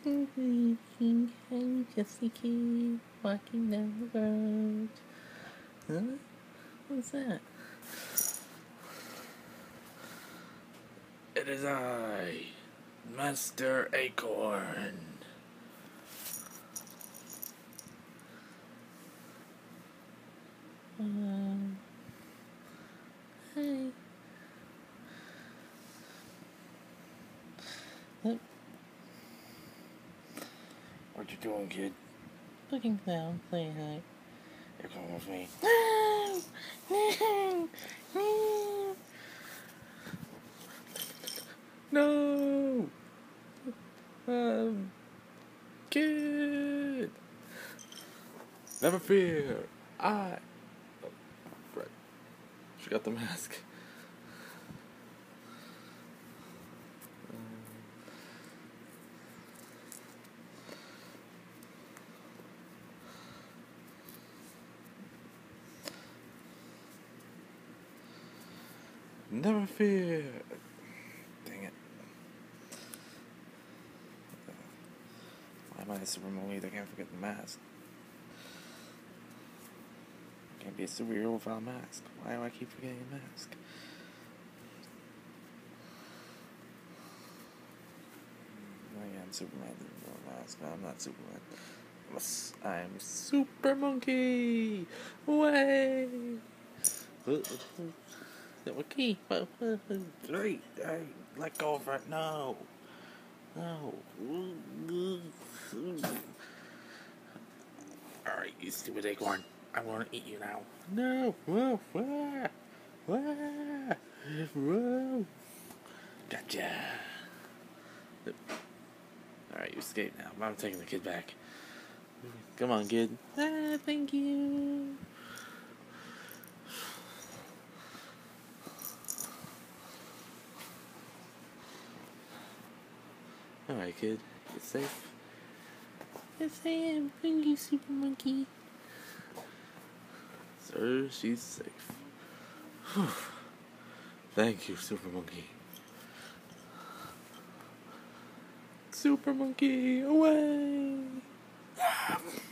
I'm just a kid walking down the road. Huh? What's that? It is I, Master Acorn. Hey. What? What you doing, kid? Looking down, saying hi. You're coming with me. No! Kid! Never fear! Oh, right. She got the mask. Never fear! Dang it. Why am I a super monkey that can't forget the mask? Can't be a superhero without a mask. Why do I keep forgetting a mask? Oh yeah, I'm Superman. No mask. No, I'm not Superman. I'm Super Monkey! Way! Okay, right, let go of it. No. Alright, you stupid acorn. I'm gonna eat you now. No. Whoa. Gotcha. Alright, you escaped now. I'm taking the kid back. Come on, kid. Thank you. Alright, kid. You safe? Yes, I am. Thank you, Super Monkey. Sir, she's safe. Whew. Thank you, Super Monkey. Super Monkey, away!